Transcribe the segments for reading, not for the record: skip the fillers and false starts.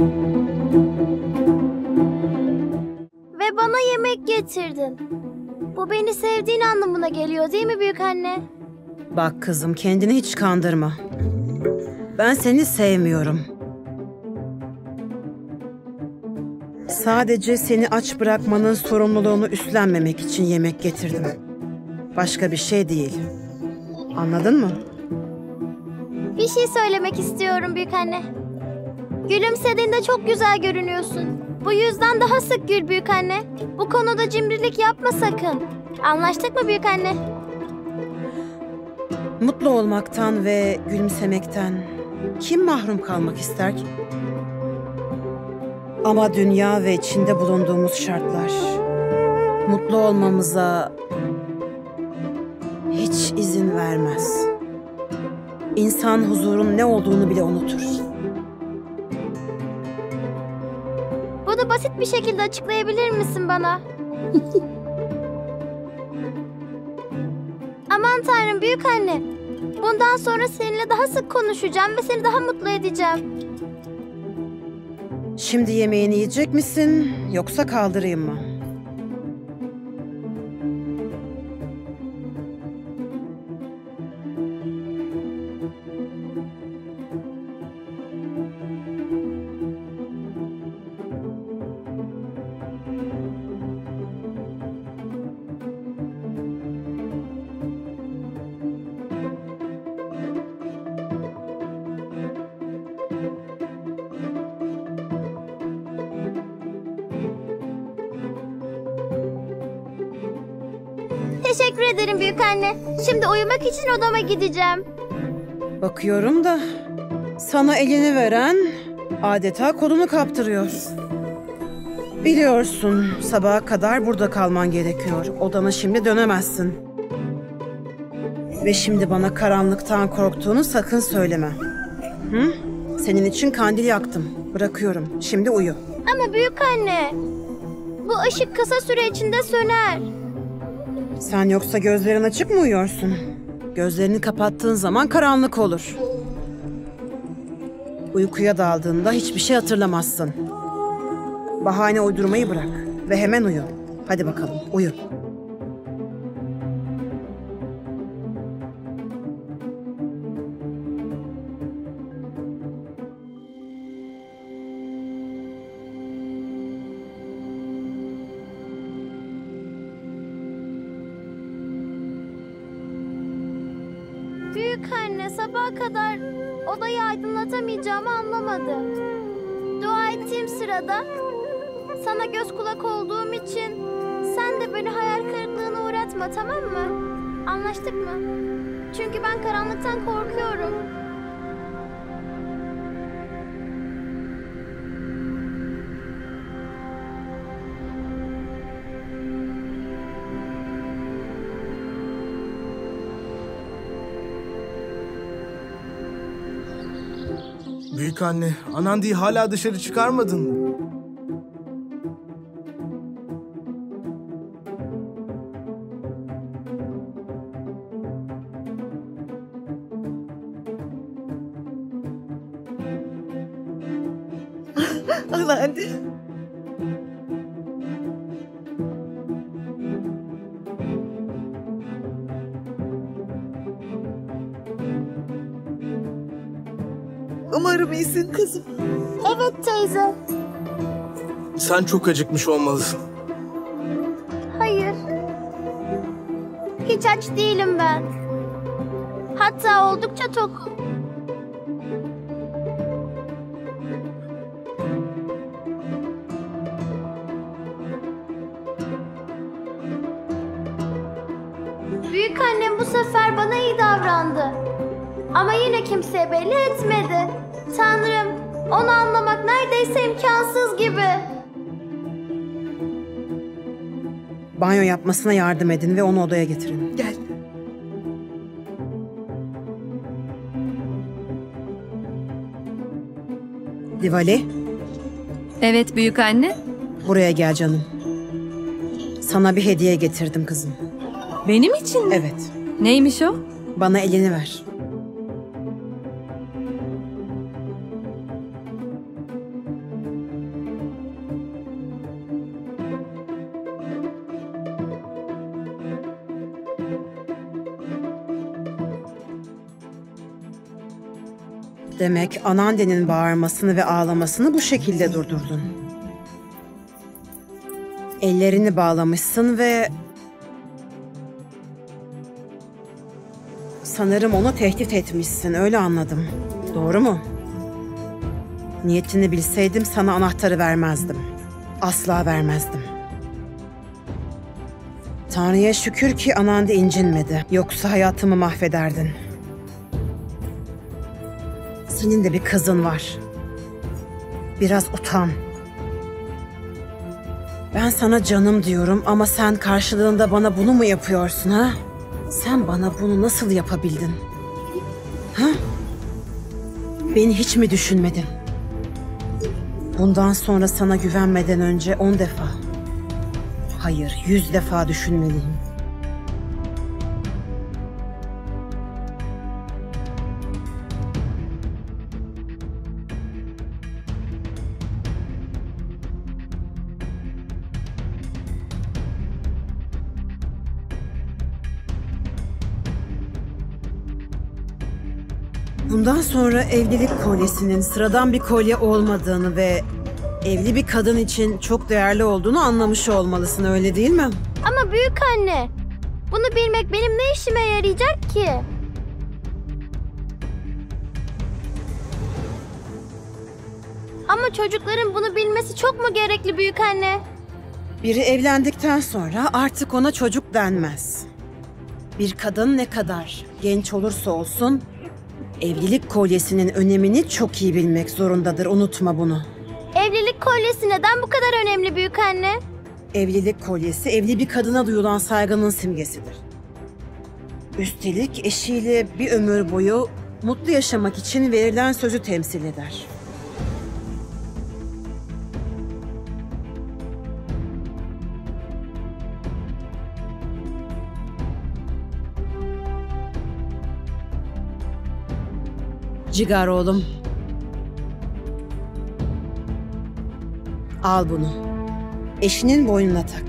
Ve bana yemek getirdin. Bu beni sevdiğin anlamına geliyor değil mi büyükanne? Bak kızım, kendini hiç kandırma. Ben seni sevmiyorum. Sadece seni aç bırakmanın sorumluluğunu üstlenmemek için yemek getirdim. Başka bir şey değil. Anladın mı? Bir şey söylemek istiyorum büyükanne. Gülümsediğinde çok güzel görünüyorsun. Bu yüzden daha sık gül büyükanne. Bu konuda cimrilik yapma sakın. Anlaştık mı büyükanne? Mutlu olmaktan ve gülümsemekten kim mahrum kalmak ister ki? Ama dünya ve içinde bulunduğumuz şartlar mutlu olmamıza hiç izin vermez. İnsan huzurun ne olduğunu bile unutur. Bunu basit bir şekilde açıklayabilir misin bana? Aman Tanrım büyükanne. Bundan sonra seninle daha sık konuşacağım ve seni daha mutlu edeceğim. Şimdi yemeğini yiyecek misin yoksa kaldırayım mı? Teşekkür ederim büyükanne. Şimdi uyumak için odama gideceğim. Bakıyorum da sana elini veren adeta kolunu kaptırıyor. Biliyorsun, sabaha kadar burada kalman gerekiyor. Odana şimdi dönemezsin. Ve şimdi bana karanlıktan korktuğunu sakın söyleme. Hı? Senin için kandil yaktım. Bırakıyorum. Şimdi uyu. Ama büyükanne, bu ışık kısa süre içinde söner. Sen yoksa gözlerin açık mı uyuyorsun? Gözlerini kapattığın zaman karanlık olur. Uykuya daldığında hiçbir şey hatırlamazsın. Bahane uydurmayı bırak ve hemen uyu. Hadi bakalım, uyu. Büyükanne sabaha kadar odayı aydınlatamayacağımı anlamadı. Dua ettiğim sırada sana göz kulak olduğum için sen de beni hayal kırıklığına uğratma, tamam mı? Anlaştık mı? Çünkü ben karanlıktan korkuyorum. Büyükanne, Anandi'yi hala dışarı çıkarmadın mı? Anandi. Umarım iyisin kızım. Evet teyze. Sen çok acıkmış olmalısın. Hayır. Hiç aç değilim ben. Hatta oldukça tokum. Büyükannem bu sefer bana iyi davrandı. Ama yine kimseye belli etmedi. Tanrım, onu anlamak neredeyse imkansız gibi. Banyo yapmasına yardım edin ve onu odaya getirin. Gel. Diwali, Evet büyükanne. buraya gel canım. Sana bir hediye getirdim kızım. Benim için mi? Evet, Neymiş o? bana elini ver. Demek Anande'nin bağırmasını ve ağlamasını bu şekilde durdurdun. Ellerini bağlamışsın ve sanırım onu tehdit etmişsin, öyle anladım. Doğru mu? Niyetini bilseydim sana anahtarı vermezdim. Asla vermezdim. Tanrı'ya şükür ki Anandi incinmedi. Yoksa hayatımı mahvederdin. Senin de bir kızın var. Biraz utan. Ben sana canım diyorum ama sen karşılığında bana bunu mu yapıyorsun ha? Sen bana bunu nasıl yapabildin? Ha? Beni hiç mi düşünmedin? Bundan sonra sana güvenmeden önce 10 defa, hayır 100 defa düşünmeliyim. Bundan sonra evlilik kolyesinin sıradan bir kolye olmadığını ve evli bir kadın için çok değerli olduğunu anlamış olmalısın, öyle değil mi? Ama büyük anne, bunu bilmek benim ne işime yarayacak ki? Ama çocukların bunu bilmesi çok mu gerekli büyük anne? Biri evlendikten sonra artık ona çocuk denmez. Bir kadın ne kadar genç olursa olsun evlilik kolyesinin önemini çok iyi bilmek zorundadır, unutma bunu. Evlilik kolyesi neden bu kadar önemli büyük anne? Evlilik kolyesi evli bir kadına duyulan saygının simgesidir. Üstelik eşiyle bir ömür boyu mutlu yaşamak için verilen sözü temsil eder. Cigar oğlum. Al bunu. Eşinin boynuna tak.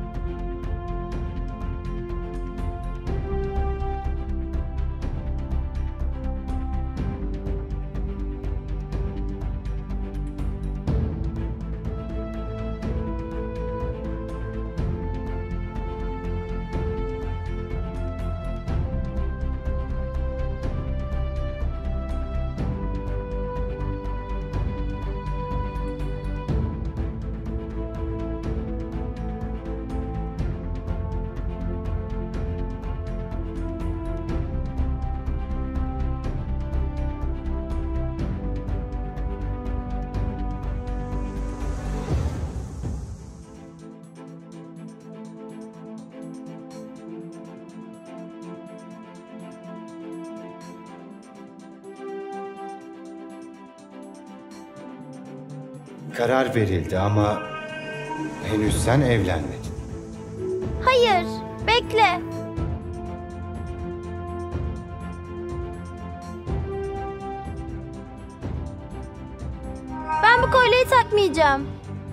Karar verildi ama henüz sen evlenmedin. Hayır, bekle. Ben bu kolyeyi takmayacağım.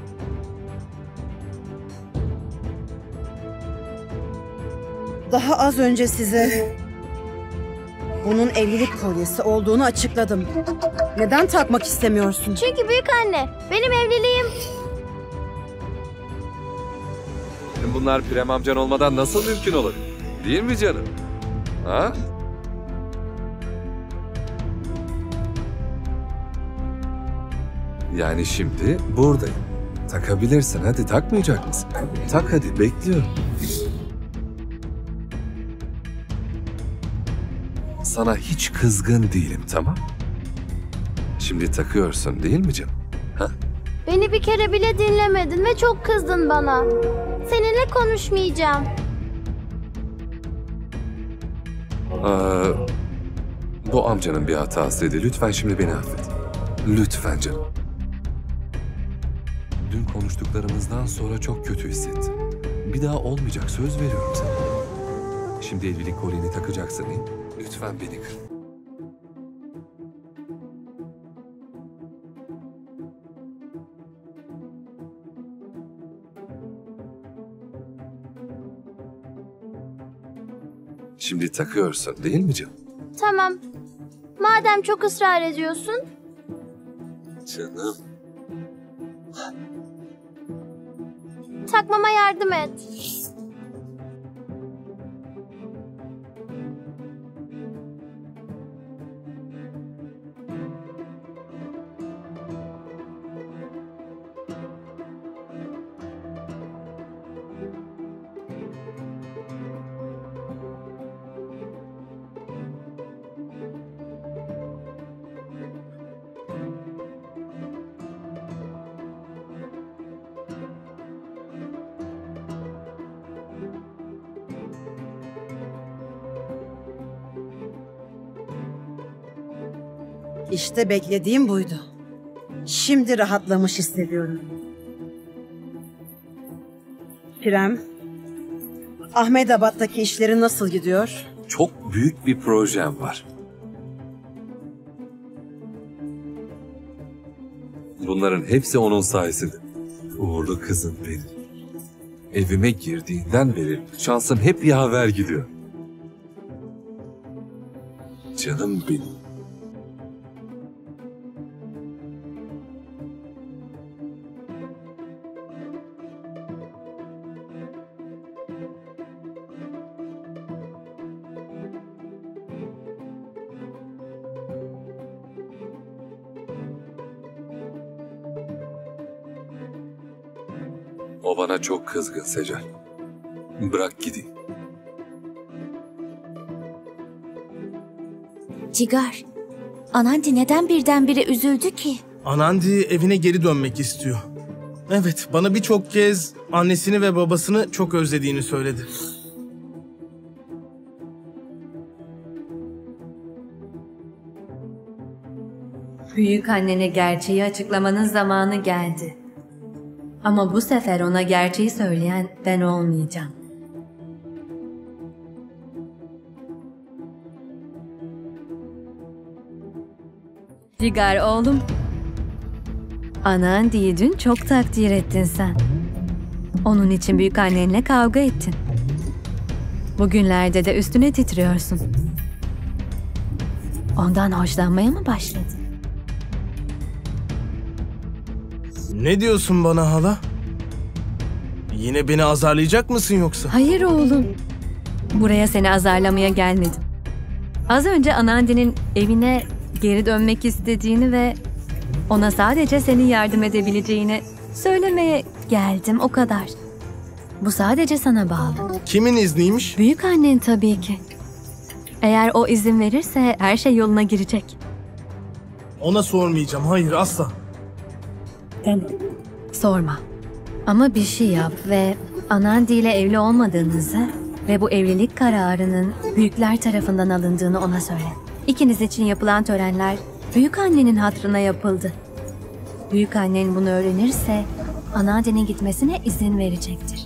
Daha az önce size bunun evlilik kolyesi olduğunu açıkladım. Neden takmak istemiyorsun? Çünkü büyük anne, benim evliliğim... Bunlar Prem amcan olmadan nasıl mümkün olur? Değil mi canım? Ha? Yani şimdi buradayım. Takabilirsin. Hadi, takmayacak mısın? Tak hadi, bekliyorum. Sana hiç kızgın değilim, tamam? Şimdi takıyorsun değil mi canım? Ha? Beni bir kere bile dinlemedin ve çok kızdın bana. Seninle konuşmayacağım. Bu amcanın bir hatasıydı. Lütfen şimdi beni affet. Lütfen canım. Dün konuştuklarımızdan sonra çok kötü hissettim. Bir daha olmayacak, söz veriyorum sana. Şimdi evlilik kolyeni takacaksın değil mi? Lütfen beni kır. Şimdi takıyorsun değil mi canım? Tamam. Madem çok ısrar ediyorsun, Canım. takmama yardım et. İşte beklediğim buydu. Şimdi rahatlamış hissediyorum. Prem, Ahmedabad'daki işleri nasıl gidiyor? Çok büyük bir projem var. Bunların hepsi onun sayesinde. Uğurlu kızım benim. Evime girdiğinden beri şansım hep yaver gidiyor. Canım benim. O bana çok kızgın Secel. Bırak gideyim. Cigar, Anandi neden birdenbire üzüldü ki? Anandi evine geri dönmek istiyor. Evet, bana birçok kez annesini ve babasını çok özlediğini söyledi. Büyük annene gerçeği açıklamanın zamanı geldi. Ama bu sefer ona gerçeği söyleyen ben olmayacağım. Cigar oğlum. Anandi'yi dün çok takdir ettin sen. Onun için büyük annenle kavga ettin. Bugünlerde de üstüne titriyorsun. Ondan hoşlanmaya mı başladın? Ne diyorsun bana hala? Yine beni azarlayacak mısın yoksa? Hayır oğlum. Buraya seni azarlamaya gelmedim. Az önce Anandi'nin evine geri dönmek istediğini ve ona sadece senin yardım edebileceğini söylemeye geldim, o kadar. Bu sadece sana bağlı. Kimin izniymiş? Büyük annen tabii ki. Eğer o izin verirse her şey yoluna girecek. Ona sormayacağım. Hayır, asla. Sorma. Ama bir şey yap ve Anandi ile evli olmadığınızı ve bu evlilik kararının büyükler tarafından alındığını ona söyle. İkiniz için yapılan törenler büyük annenin hatırına yapıldı. Büyük annen bunu öğrenirse Anandi'nin gitmesine izin verecektir.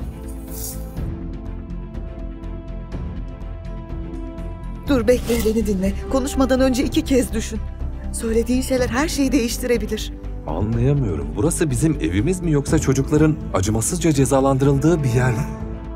Dur bekle, beni dinle. Konuşmadan önce 2 kez düşün. Söylediğin şeyler her şeyi değiştirebilir. Anlayamıyorum. Burası bizim evimiz mi yoksa çocukların acımasızca cezalandırıldığı bir yer mi?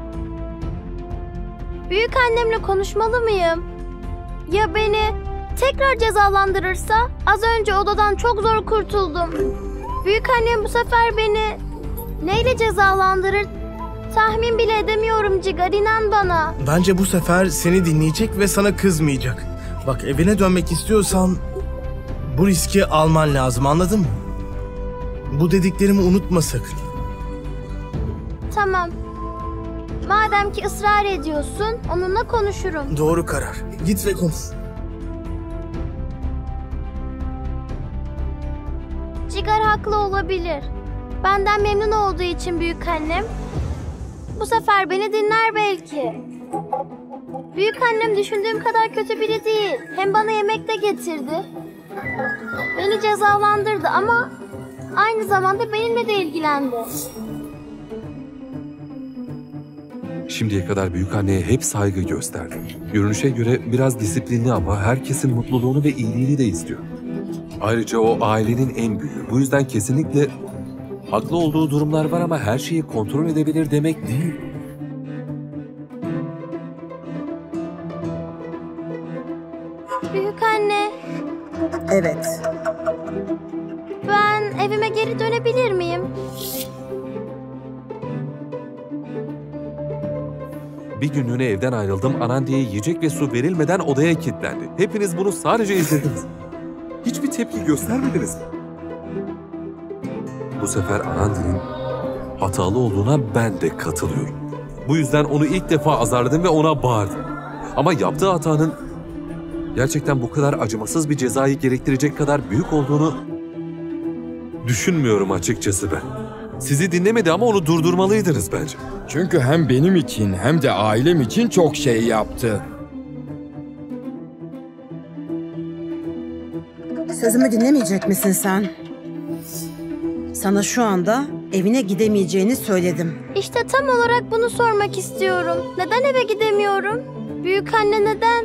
Büyük annemle konuşmalı mıyım? Ya beni tekrar cezalandırırsa? Az önce odadan çok zor kurtuldum. Büyük annem bu sefer beni neyle cezalandırır? Tahmin bile edemiyorum Cigar, inan bana. Bence bu sefer seni dinleyecek ve sana kızmayacak. Bak, evine dönmek istiyorsan bu riski alman lazım, anladın mı? Bu dediklerimi unutma sakın. Tamam. Madem ki ısrar ediyorsun, onunla konuşurum. Doğru karar. Git ve konuş. Cigar haklı olabilir. Benden memnun olduğu için büyük annem bu sefer beni dinler belki. Büyük annem düşündüğüm kadar kötü biri değil. Hem bana yemek de getirdi. Beni cezalandırdı ama aynı zamanda benimle de ilgilendi. Şimdiye kadar büyükanneye hep saygı gösterdi. Görünüşe göre biraz disiplinli ama herkesin mutluluğunu ve iyiliğini de istiyor. Ayrıca o ailenin en büyüğü. Bu yüzden kesinlikle haklı olduğu durumlar var ama her şeyi kontrol edebilir demek değil. Büyük anne, Evet. Ben evime geri dönebilir miyim? Bir günlüğüne evden ayrıldım. Anandi'ye yiyecek ve su verilmeden odaya kilitlendi. Hepiniz bunu sadece izlediniz. Hiçbir tepki göstermediniz mi? Bu sefer Anandi'nin hatalı olduğuna ben de katılıyorum. Bu yüzden onu ilk defa azarladım ve ona bağırdım. Ama yaptığı hatanın gerçekten bu kadar acımasız bir cezayı gerektirecek kadar büyük olduğunu düşünmüyorum açıkçası ben. Sizi dinlemedi ama onu durdurmalıydınız bence. Çünkü hem benim için hem de ailem için çok şey yaptı. Sözümü dinlemeyecek misin sen? Sana şu anda evine gidemeyeceğini söyledim. İşte tam olarak bunu sormak istiyorum. Neden eve gidemiyorum? Büyükanne neden?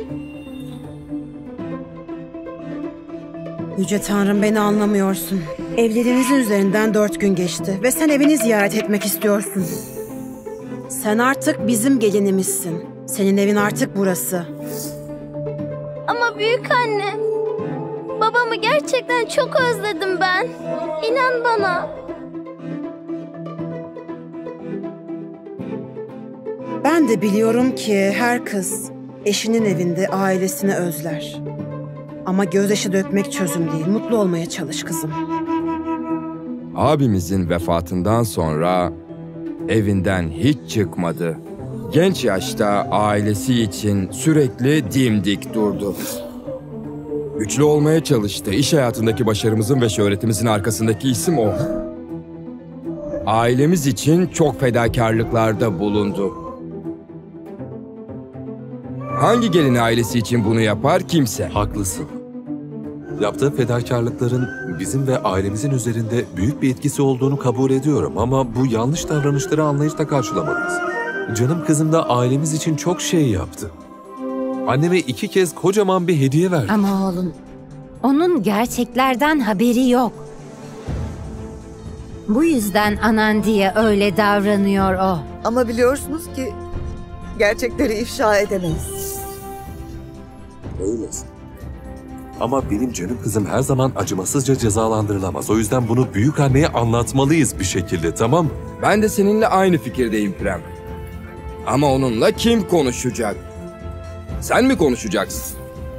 Yüce Tanrım, beni anlamıyorsun. Evliliğinizin üzerinden 4 gün geçti ve sen evini ziyaret etmek istiyorsun. Sen artık bizim gelinimizsin. Senin evin artık burası. Ama büyükanne, babamı gerçekten çok özledim ben. İnan bana. Ben de biliyorum ki her kız eşinin evinde ailesini özler. Ama gözyaşı dökmek çözüm değil. Mutlu olmaya çalış kızım. Abimizin vefatından sonra evinden hiç çıkmadı. Genç yaşta ailesi için sürekli dimdik durdu. Güçlü olmaya çalıştı. İş hayatındaki başarımızın ve şöhretimizin arkasındaki isim o. Ailemiz için çok fedakarlıklarda bulundu. Hangi gelin ailesi için bunu yapar kimse? Haklısın. Yaptığı fedakarlıkların bizim ve ailemizin üzerinde büyük bir etkisi olduğunu kabul ediyorum ama bu yanlış davranışları anlayışla karşılamalıyız. Canım kızım da ailemiz için çok şey yaptı. Anneme 2 kez kocaman bir hediye verdi. Ama oğlum, onun gerçeklerden haberi yok. Bu yüzden Anandi'ye öyle davranıyor o. Ama biliyorsunuz ki gerçekleri ifşa edemeyiz. Öylesin. Ama benim canım kızım her zaman acımasızca cezalandırılamaz. O yüzden bunu büyük anneye anlatmalıyız bir şekilde, tamam mı? Ben de seninle aynı fikirdeyim Prem. Ama onunla kim konuşacak? Sen mi konuşacaksın?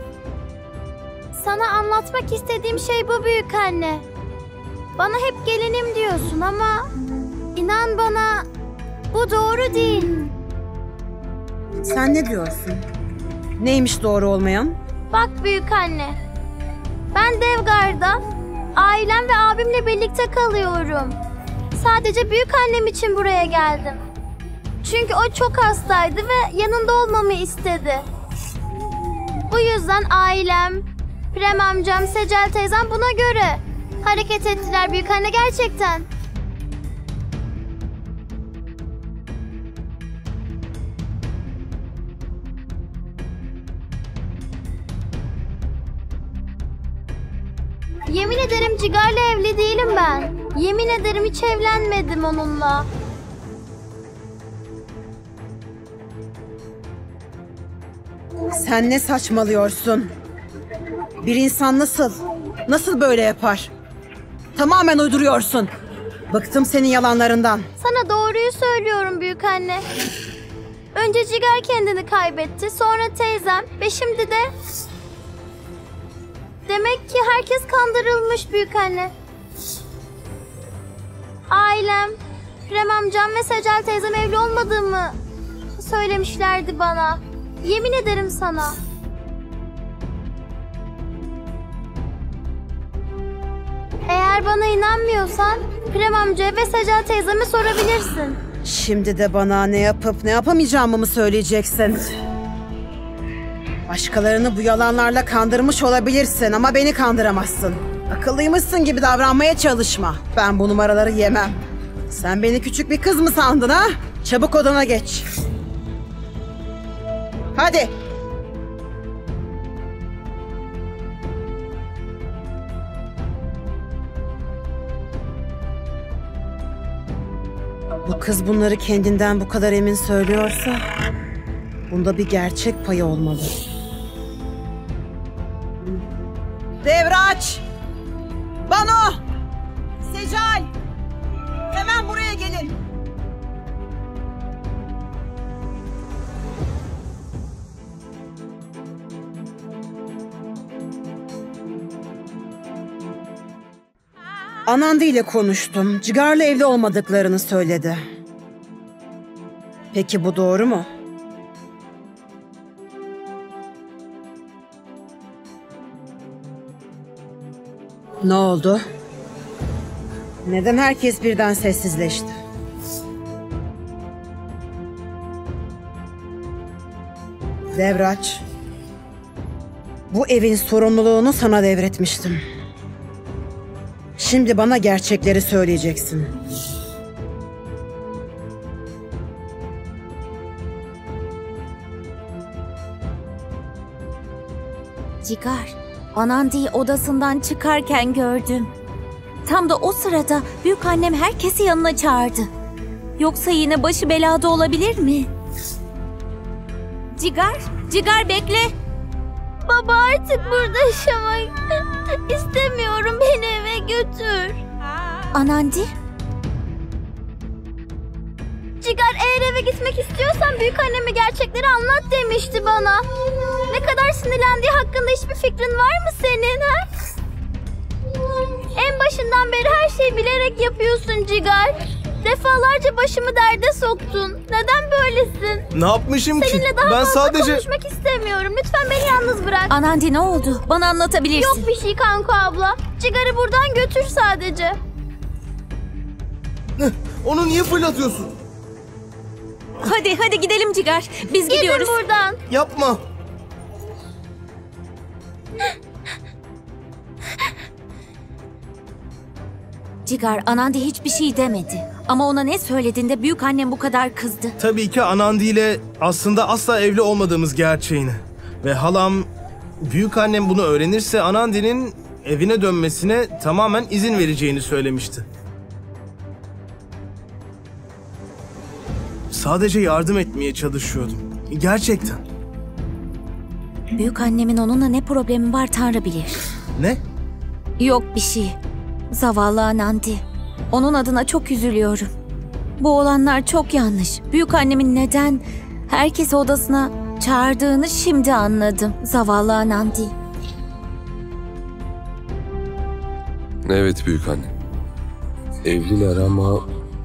Sana anlatmak istediğim şey bu büyükanne. Bana hep gelinim diyorsun ama inan bana bu doğru değil. Sen ne diyorsun? Neymiş doğru olmayan? Bak büyükanne, ben Devgar'da ailem ve abimle birlikte kalıyorum. Sadece büyükannem için buraya geldim. Çünkü o çok hastaydı ve yanında olmamı istedi. Bu yüzden ailem, Prem amcam, Secel teyzem buna göre hareket ettiler büyükanne gerçekten. Yemin ederim Cigar'la evli değilim ben. Yemin ederim hiç evlenmedim onunla. Sen ne saçmalıyorsun? Bir insan nasıl böyle yapar? Tamamen uyduruyorsun. Bıktım senin yalanlarından. Sana doğruyu söylüyorum büyükanne. Önce Cigar kendini kaybetti, sonra teyzem ve şimdi de... Demek ki herkes kandırılmış büyükanne. Ailem, Prem amcam ve Secel teyzem evli olmadığımı söylemişlerdi bana. Yemin ederim sana. Eğer bana inanmıyorsan Prem amca ve Secel teyzeme sorabilirsin. Şimdi de bana ne yapıp ne yapamayacağımı mı söyleyeceksin? Başkalarını bu yalanlarla kandırmış olabilirsin ama beni kandıramazsın. Akıllıymışsın gibi davranmaya çalışma. Ben bu numaraları yemem. Sen beni küçük bir kız mı sandın ha? Çabuk odana geç. Hadi. Bu kız bunları kendinden bu kadar emin söylüyorsa bunda bir gerçek payı olmalı. Devraç! Anandi ile konuştum. Cigar'la evli olmadıklarını söyledi. Peki bu doğru mu? Ne oldu? Neden herkes birden sessizleşti? Devraç, bu evin sorumluluğunu sana devretmiştim. Şimdi bana gerçekleri söyleyeceksin. Cigar, Anandi'yi odasından çıkarken gördüm. Tam da o sırada büyükannem herkesi yanına çağırdı. Yoksa yine başı belada olabilir mi? Cigar bekle. Baba artık burada yaşamak istemiyorum. Beni eve götür. Anandi? Cigar, eğer eve gitmek istiyorsan büyükanneme gerçekleri anlat demişti bana. Ne kadar sinirlendiği hakkında hiçbir fikrin var mı senin, ha? En başından beri her şeyi bilerek yapıyorsun Cigar. Defalarca başımı derde soktun. Neden böylesin? Ne yapmışım ki? Seninle daha Ben fazla sadece... konuşmak istemiyorum. Lütfen beni yalnız bırak. Anandi ne oldu? Bana anlatabilirsin. Yok bir şey Kanko abla. Cigar'ı buradan götür sadece. Onu niye fırlatıyorsun? Hadi gidelim Cigar. Biz gidiyoruz. Gidin buradan. Yapma. Cigar, Anandi hiçbir şey demedi. Ama ona ne söylediğinde büyükannem bu kadar kızdı. Tabii ki Anandi ile aslında asla evli olmadığımız gerçeğini. Ve halam, büyükannem bunu öğrenirse Anandi'nin evine dönmesine tamamen izin vereceğini söylemişti. Sadece yardım etmeye çalışıyordum. Gerçekten. Büyükannemin onunla ne problemi var Tanrı bilir. Ne? Yok bir şey. Zavallı Anandi. Onun adına çok üzülüyorum. Bu olanlar çok yanlış. Büyükannemin neden herkesi odasına çağırdığını şimdi anladım. Zavallı Anandi. Evet büyükanne. Evliler ama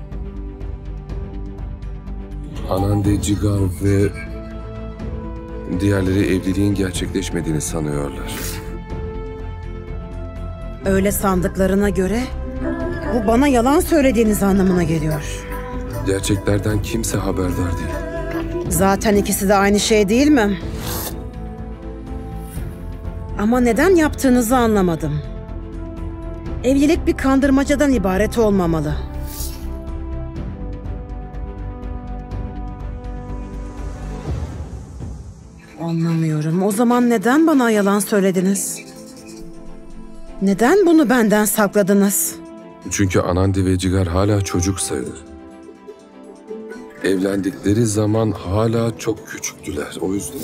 Anandi, Cigar ve diğerleri evliliğin gerçekleşmediğini sanıyorlar. Öyle sandıklarına göre bu bana yalan söylediğiniz anlamına geliyor. Gerçeklerden kimse haberdar değil. Zaten ikisi de aynı şey değil mi? Ama neden yaptığınızı anlamadım. Evlilik bir kandırmacadan ibaret olmamalı. Anlamıyorum. O zaman neden bana yalan söylediniz? Neden bunu benden sakladınız? Çünkü Anandi ve Cigar hala çocuk sayılır. Evlendikleri zaman hala çok küçüktüler. O yüzden.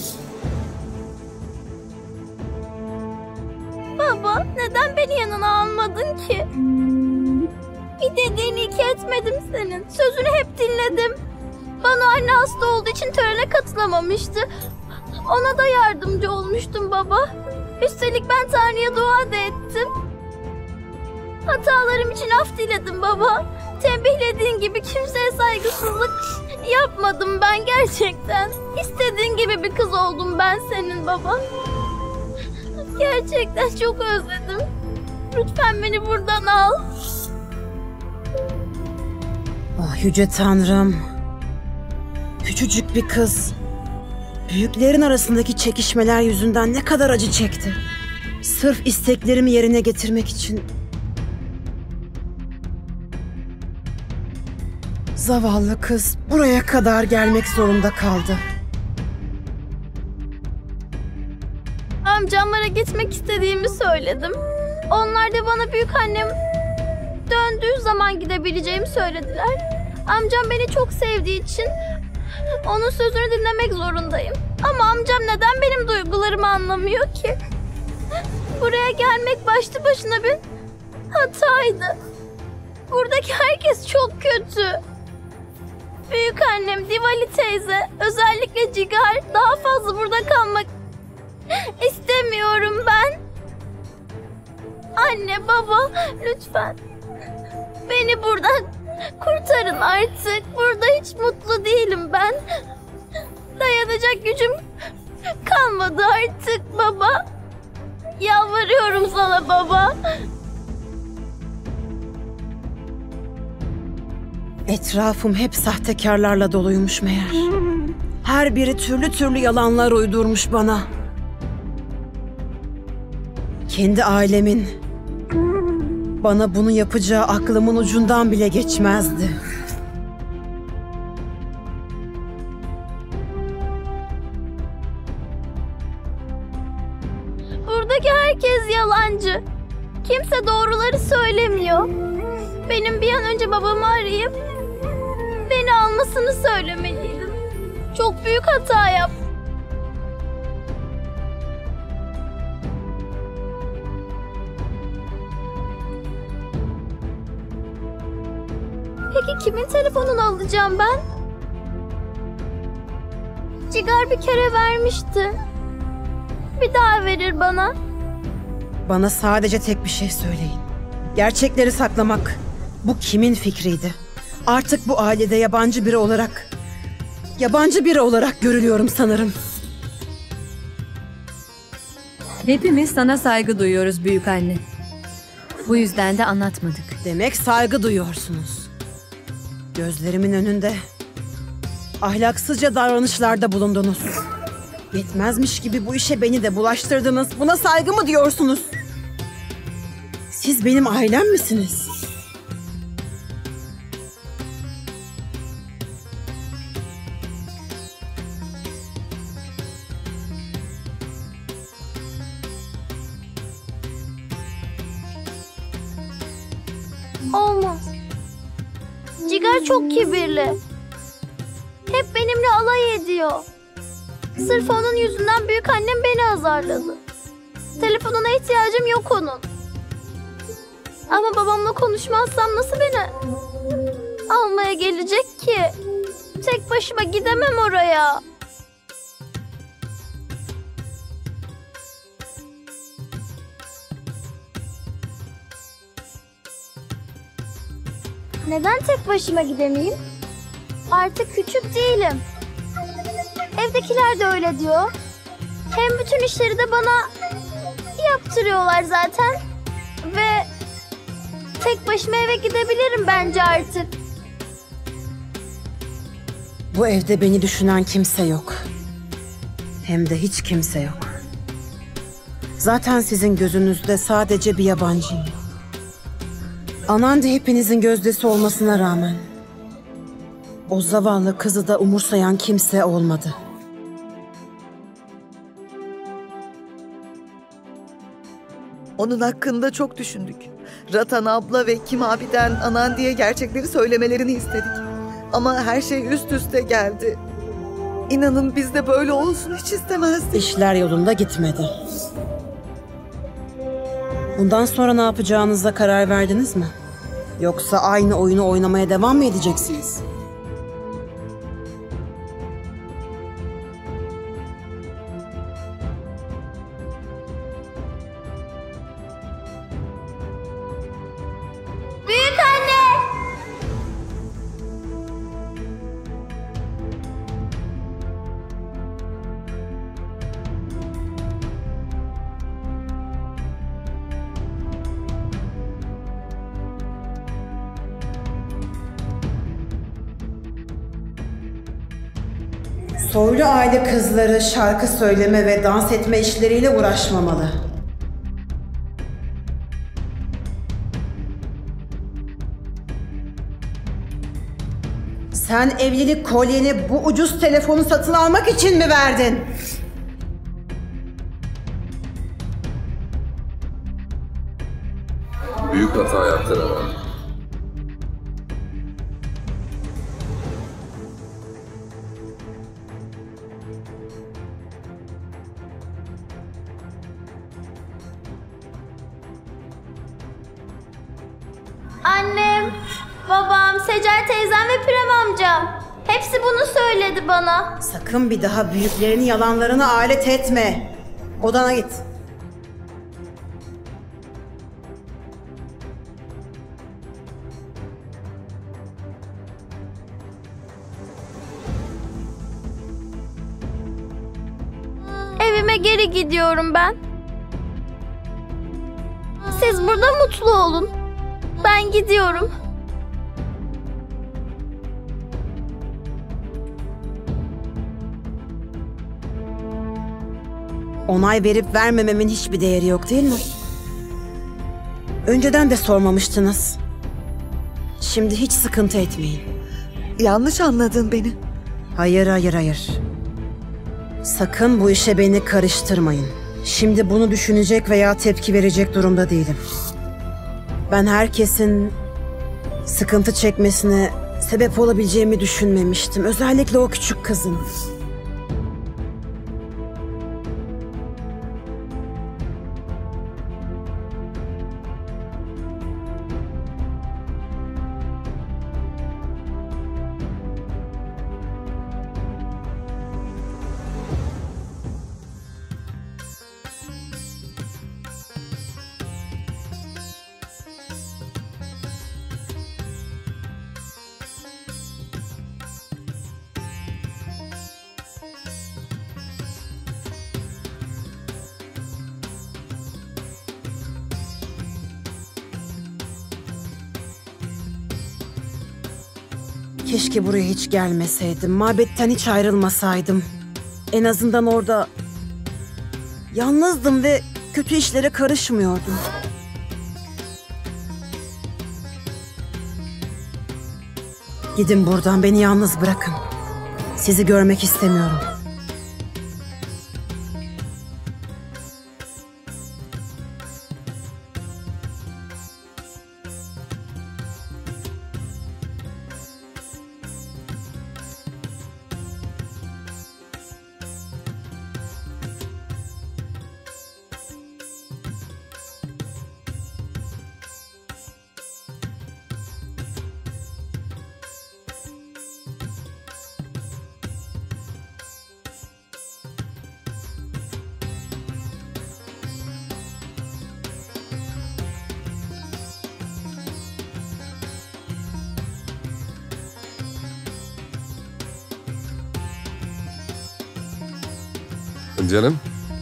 Baba, neden beni yanına almadın ki? Bir dediğini iki etmedim senin. Sözünü hep dinledim. Bana anne hasta olduğu için törene katılamamıştı. Ona da yardımcı olmuştum baba. Üstelik ben Tanrı'ya dua da ettim. Hatalarım için af diledim baba. Tembihlediğin gibi kimseye saygısızlık yapmadım ben gerçekten. İstediğin gibi bir kız oldum ben senin baba. Gerçekten çok özledim. Lütfen beni buradan al. Ah yüce Tanrım. Küçücük bir kız. Büyüklerin arasındaki çekişmeler yüzünden ne kadar acı çekti. Sırf isteklerimi yerine getirmek için. Zavallı kız buraya kadar gelmek zorunda kaldı. Amcamlara gitmek istediğimi söyledim. Onlar da bana büyükannem döndüğü zaman gidebileceğimi söylediler. Amcam beni çok sevdiği için onun sözünü dinlemek zorundayım. Ama amcam neden benim duygularımı anlamıyor ki? Buraya gelmek başlı başına bir hataydı. Buradaki herkes çok kötü. Büyükannem, Diwali teyze, özellikle Cigar, daha fazla burada kalmak istemiyorum ben. Anne, baba, lütfen Beni buradan kurtarın artık. Burada hiç mutlu değilim ben. Dayanacak gücüm kalmadı artık baba. Yalvarıyorum sana baba. Etrafım hep sahtekarlarla doluymuş meğer. Her biri türlü türlü yalanlar uydurmuş bana. Kendi ailemin bana bunu yapacağı aklımın ucundan bile geçmezdi. Buradaki herkes yalancı. Kimse doğruları söylemiyor. Benim bir an önce babamı arayıp beni almasını söylemeliydim. Çok büyük hata yaptım. Peki kimin telefonunu alacağım ben? Cigar bir kere vermişti. Bir daha verir bana. Bana sadece tek bir şey söyleyin. Gerçekleri saklamak bu kimin fikriydi? Artık bu ailede yabancı biri olarak görülüyorum sanırım. Hepimiz sana saygı duyuyoruz büyük anne. Bu yüzden de anlatmadık. Demek saygı duyuyorsunuz. Gözlerimin önünde ahlaksızca davranışlarda bulundunuz. Yetmezmiş gibi bu işe beni de bulaştırdınız. Buna saygı mı diyorsunuz? Siz benim ailem misiniz? Olmaz. Cigar çok kibirli. Hep benimle alay ediyor. Sırf onun yüzünden büyük annem beni azarladı. Telefonuna ihtiyacım yok onun. Ama babamla konuşmazsam nasıl beni almaya gelecek ki? Tek başıma gidemem oraya. Neden tek başıma gidemeyeyim? Artık küçük değilim. Evdekiler de öyle diyor. Hem bütün işleri de bana yaptırıyorlar zaten. Ve tek başıma eve gidebilirim bence artık. Bu evde beni düşünen kimse yok. Hem de hiç kimse yok. Zaten sizin gözünüzde sadece bir yabancıyım. Anandi hepinizin gözdesi olmasına rağmen o zavallı kızı da umursayan kimse olmadı. Onun hakkında çok düşündük. Ratan abla ve Kim abiden Anandi'ye gerçekleri söylemelerini istedik. Ama her şey üst üste geldi. İnanın biz de böyle olsun hiç istemezdik. İşler yolunda gitmedi. Bundan sonra ne yapacağınıza karar verdiniz mi? Yoksa aynı oyunu oynamaya devam mı edeceksiniz? Büyük anne! Soylu aile kızları şarkı söyleme ve dans etme işleriyle uğraşmamalı. Sen evlilik kolyeni bu ucuz telefonu satın almak için mi verdin? Büyük hata yaptın ama. Annem, babam, Secer teyzem ve Pürem amcam. Hepsi bunu söyledi bana. Sakın bir daha büyüklerini yalanlarına alet etme. Odana git. geri gidiyorum ben. Siz burada mutlu olun. Ben gidiyorum. Onay verip vermememin hiçbir değeri yok değil mi? Önceden de sormamıştınız. Şimdi hiç sıkıntı etmeyin. Yanlış anladın beni. Hayır. Sakın bu işe beni karıştırmayın. Şimdi bunu düşünecek veya tepki verecek durumda değilim. Ben herkesin sıkıntı çekmesine sebep olabileceğimi düşünmemiştim. Özellikle o küçük kızın. Keşke buraya hiç gelmeseydim. Mabetten hiç ayrılmasaydım. En azından orada yalnızdım ve kötü işlere karışmıyordum. Gidin buradan, beni yalnız bırakın. Sizi görmek istemiyorum. Canım.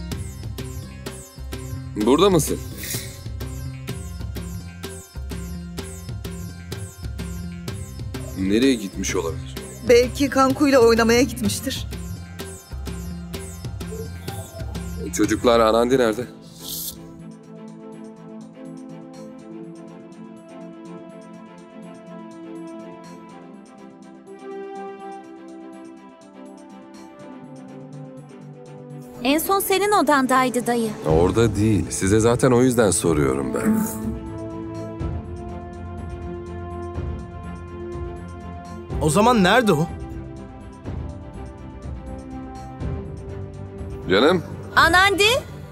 Burada mısın? Nereye gitmiş olabilir? Belki Kanku'yla oynamaya gitmiştir. Çocuklar, Anandi nerede? En son senin odandaydı dayı. Orada değil. Size zaten o yüzden soruyorum ben. O zaman nerede o? Canım. Anandi?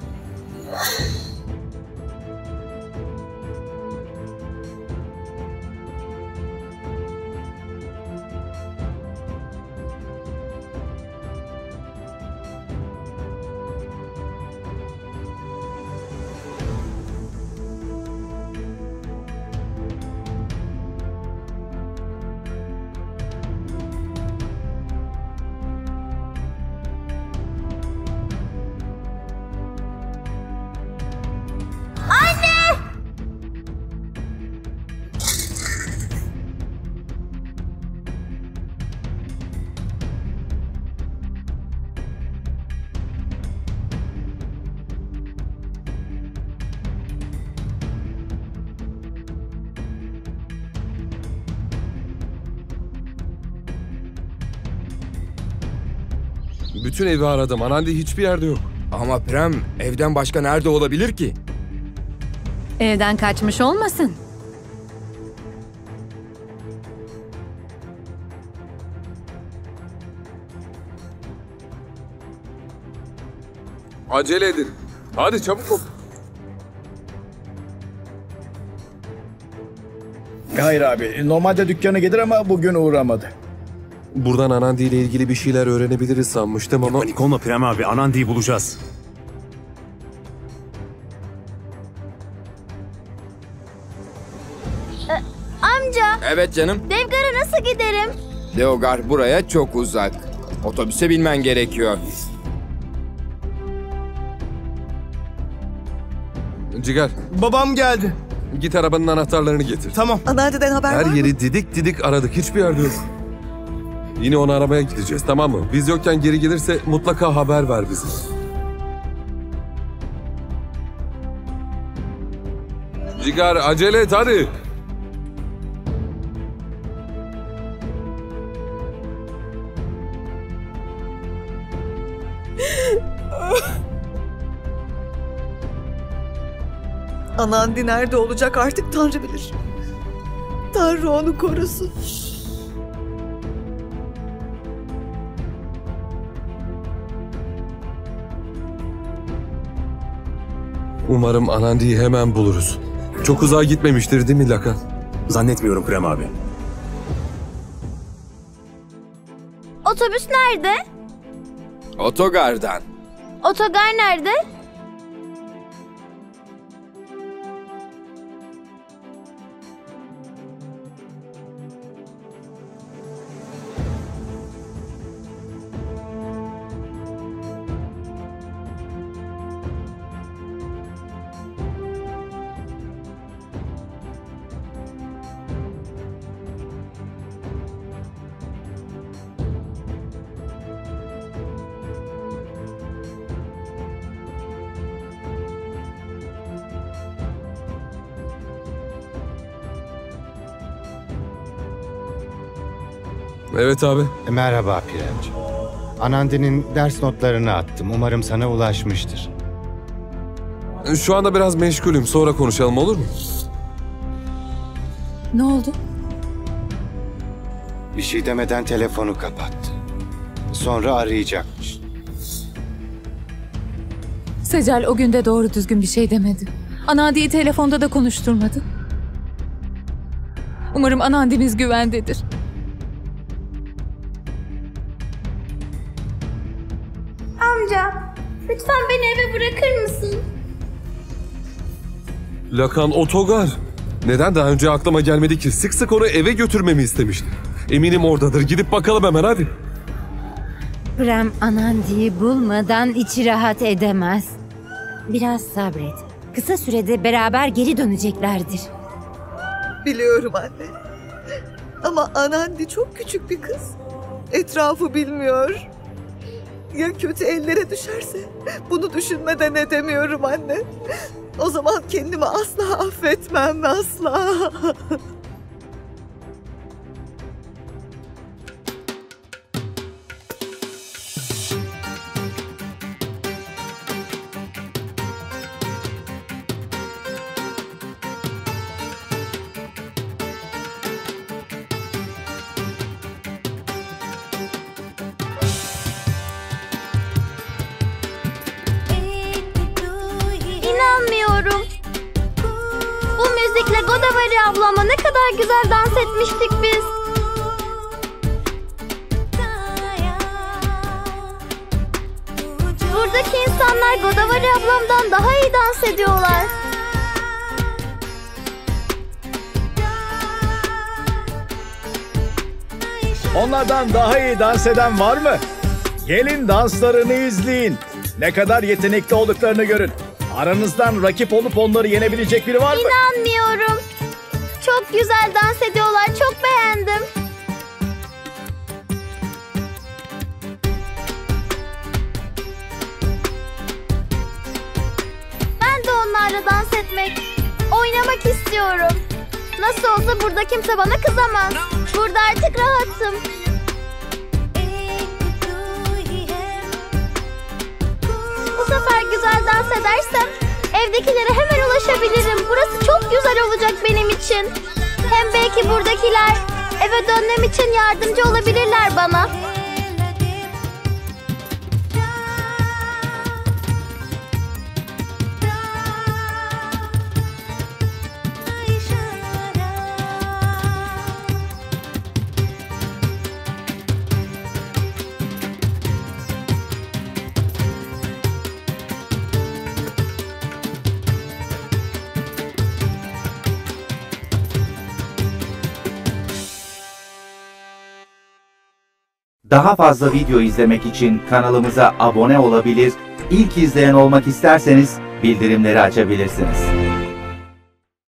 Bütün evi aradım. Anandi hiçbir yerde yok. Ama Prem, evden başka nerede olabilir ki? Evden kaçmış olmasın? Acele edin. Hadi çabuk ol. Hayır abi. Normalde dükkana gelir ama bugün uğramadı. Buradan Anandi ile ilgili bir şeyler öğrenebiliriz sanmıştım ama... Panik olma Prem abi. Anandi'yi bulacağız. Amca, Evet canım. Devgar'a nasıl giderim? Deogar buraya çok uzak. Otobüse binmen gerekiyor. Cigar, Babam geldi. git arabanın anahtarlarını getir. Tamam. Anneanneden haber var Her mı? yeri didik didik aradık. Hiçbir yerde yok. Yine onu aramaya gideceğiz, tamam mı? Biz yokken geri gelirse mutlaka haber ver bize. Cigar, acele et hadi. Anandi nerede olacak artık Tanrı bilir. Tanrı onu korusun. Umarım Anandi'yi hemen buluruz. Çok uzağa gitmemiştir değil mi Lakan? Zannetmiyorum Prem abi. Otobüs nerede? Otogardan. Otogar nerede? Evet abi. Merhaba Premciğim. Anandi'nin ders notlarını attım. Umarım sana ulaşmıştır. Şu anda biraz meşgulüm. Sonra konuşalım, olur mu? Ne oldu? Bir şey demeden telefonu kapattı. Sonra arayacakmış. Secel o günde doğru düzgün bir şey demedi. Anandi'yi telefonda da konuşturmadı. Umarım Anandi'miz güvendedir. Amca, lütfen beni eve bırakır mısın? Lakan otogar. Neden daha önce aklıma gelmedi ki? Sık sık onu eve götürmemi istemişti. Eminim oradadır. Gidip bakalım hemen hadi. Prem Anandi'yi bulmadan içi rahat edemez. Biraz sabret. Kısa sürede beraber geri döneceklerdir. Biliyorum anne. Ama Anandi çok küçük bir kız. Etrafı bilmiyor. Ya kötü ellere düşerse? Bunu düşünmeden edemiyorum anne. O zaman kendimi asla affetmem, asla. İnanmıyorum. Bu müzikle Godavari ablamla ne kadar güzel dans etmiştik biz. Buradaki insanlar Godavari ablamdan daha iyi dans ediyorlar. Onlardan daha iyi dans eden var mı? Gelin danslarını izleyin. Ne kadar yetenekli olduklarını görün. Aranızdan rakip olup onları yenebilecek biri var mı? İnanmıyorum. Çok güzel dans ediyorlar. Çok beğendim. Ben de onlarla dans etmek, oynamak istiyorum. Nasıl olsa burada kimse bana kızamaz. Burada artık rahatım. Bu sefer güzel dans edersem evdekilere hemen ulaşabilirim. Burası çok güzel olacak benim için. Hem belki buradakiler eve dönmem için yardımcı olabilirler bana. Daha fazla video izlemek için kanalımıza abone olabilir, ilk izleyen olmak isterseniz bildirimleri açabilirsiniz.